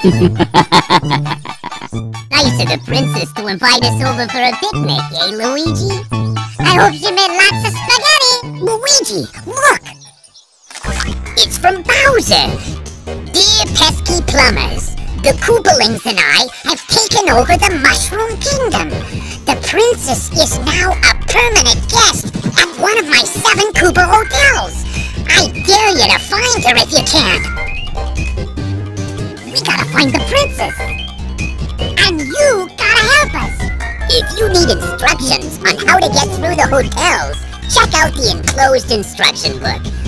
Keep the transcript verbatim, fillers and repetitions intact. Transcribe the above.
Nice of the princess to invite us over for a picnic, eh, Luigi? I hope she made lots of spaghetti! Luigi, look! It's from Bowser! Dear pesky plumbers, the Koopalings and I have taken over the Mushroom Kingdom. The princess is now a permanent guest at one of my seven Koopa hotels. I dare you to find her if you can. We gotta find the princess. And you gotta help us. If you need instructions on how to get through the hotels, check out the enclosed instruction book.